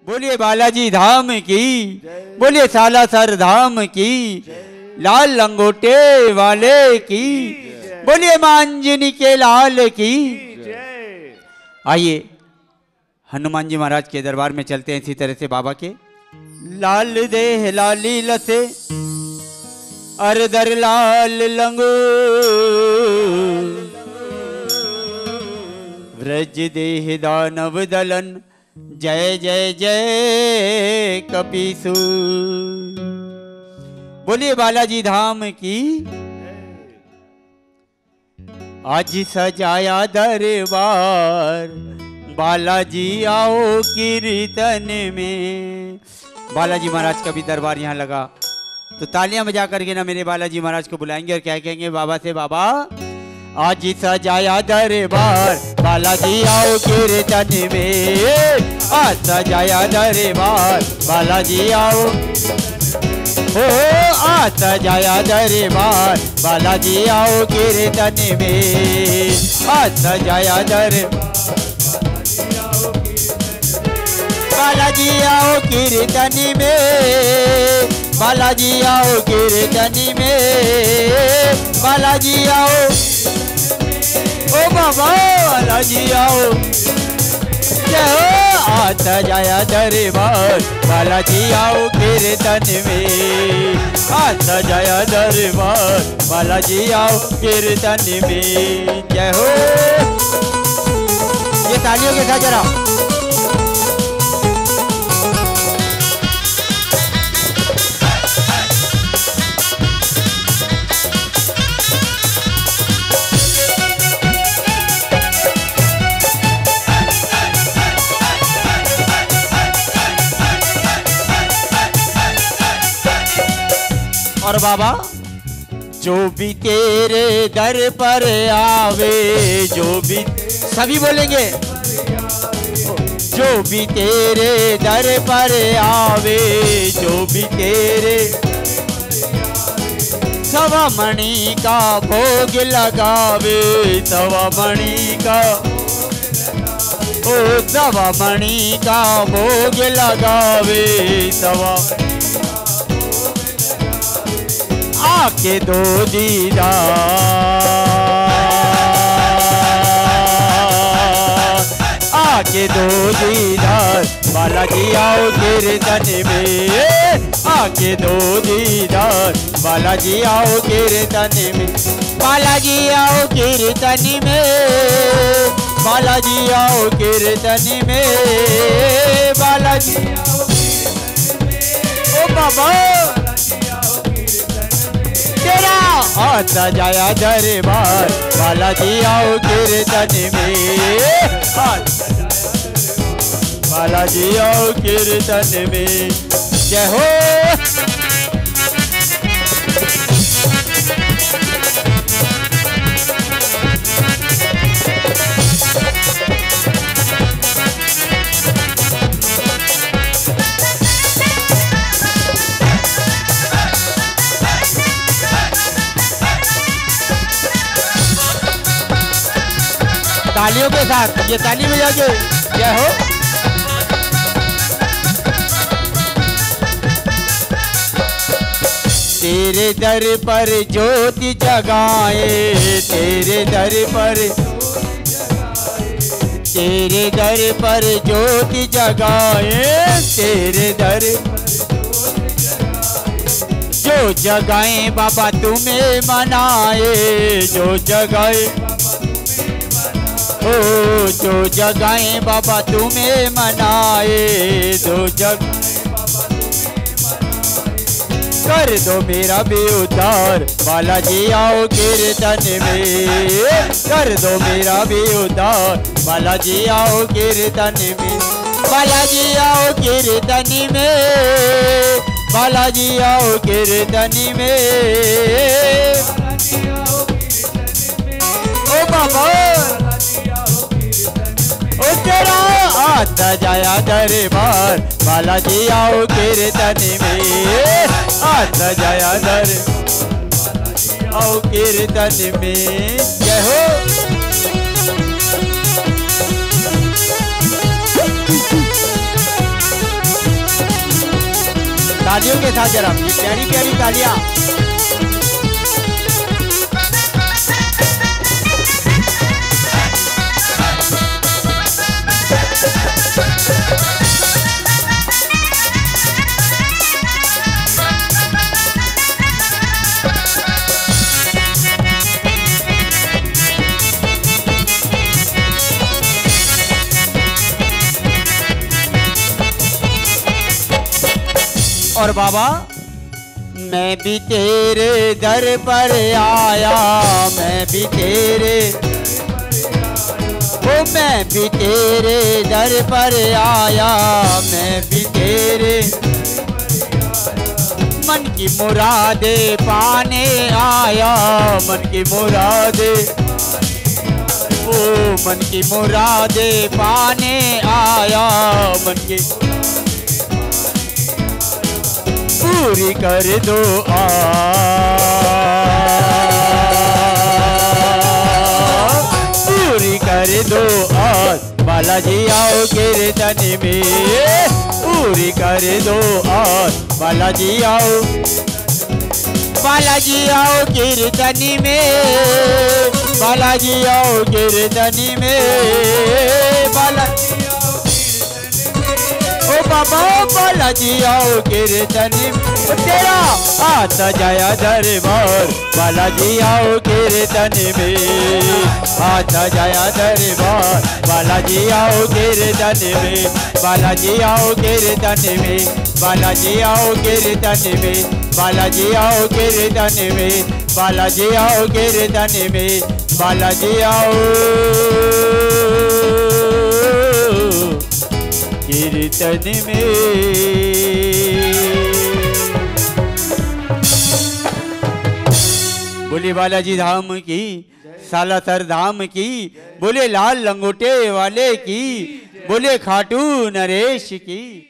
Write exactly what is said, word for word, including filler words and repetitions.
बोलिए बालाजी धाम की, बोलिए सालासर धाम की, लाल लंगोटे वाले की, बोलिए मांजनी के लाल की। आइए हनुमान जी महाराज के दरबार में चलते हैं इसी तरह से बाबा के। लाल देह लाली लसे अरदर लाल लंगो, व्रज देह दानव दलन, जय जय जय कपीसु। बोलिए बालाजी धाम की। आज सजाया दरबार, बालाजी आओ कीर्तन में। बालाजी महाराज का भी दरबार यहाँ लगा, तो तालियां बजा करके ना मेरे बालाजी महाराज को बुलाएंगे और क्या कहेंगे बाबा से, बाबा आज सजाया दरबार, बालाजी आओ कीर्तन में। आज सजाया दरबार, बालाजी आओ, ओ आज सजाया दरबार, बालाजी आओ कीर्तन में। आज सजाया दरबार, बालाजी आओ कीर्तन में, बालाजी आओ कीर्तन में, बालाजी आओ, ओ बाबा बालाजी आओ, जय हो। आज सजाया दरबार, बालाजी आओ कीर्तन में। आज सजाया दरबार, बालाजी आओ कीर्तन में। जय हो। ये तालियों के साथ जरा। और बाबा जो भी तेरे दर पर आवे, जो भी, सभी बोलेंगे, जो भी तेरे दर पर आवे, जो भी तेरे सवा मणि का भोग लगावे, सवा मणि का, ओ सवा मणि का भोग लगावे, सवा आके दो दीदार, आके दो दीदार, बालाजी आओ कीर्तन में। आके दो दीदार, बालाजी आओ कीर्तन में। बालाजी आओ कीर्तन में, बालाजी आओ कीर्तन में, बालाजी ओ बाबा तेरा। आज सजाया दरबार, बालाजी आओ कीर्तन में। आज बालाजी आओ कीर्तन में। जय हो। तालियों के साथ ये ताली बजा के जय हो। तेरे दर पर ज्योति जगाए, तेरे दर पर, तेरे दर पर ज्योति जगाए, तेरे दर जो जगाए बाबा तुम्हें मनाए, जो जगाए, ओ जो जगाए बाबा तुम्हें मनाए, जो जग कर दो मेरा भी उद्धार, बालाजी आओ कीर्तन में। कर दो मेरा भी उद्धार, बालाजी आओ कीर्तन में। बालाजी आओ कीर्तन में, बालाजी आओ कीर्तन में। ओ बाबा ओ तेरा आज सजाया दरबार, बालाजी आओ कीर्तन में। आज सजाया दरबार आओ कीर्तन में। जय हो। तालियों के साथ जरा ये प्यारी प्यारी तालियां। और बाबा मैं भी तेरे दर पर आया, मैं भी तेरे ओ मैं भी तेरे दर पर आया, मैं भी तेरे मन की मुरादे पाने आया, मन की मुरादे ओ मन की मुरादे पाने आया, मन की पूरी कर दो आ पूरी कर दो आज बालाजी आओ कीर्तन में, पूरी कर दो आज बालाजी आओ, बालाजी आओ कीर्तन में, बालाजी आओ कीर्तन में, बालाजी ओ बाबा बालाजी आओ कीर्तन तेरा आता जाया दरबार, बालाजी आओ कीर्तन में, आता जाया दरबार, बालाजी आओ कीर्तन में, बालाजी आओ कीर्तन में, बालाजी आओ कीर्तन में, बालाजी आओ कीर्तन में, बालाजी आओ कीर्तन में, बालाजी आओ कीर्तन में। बोले बालाजी धाम की, सालासर धाम की, बोले लाल लंगोटे वाले की, बोले खाटू नरेश की।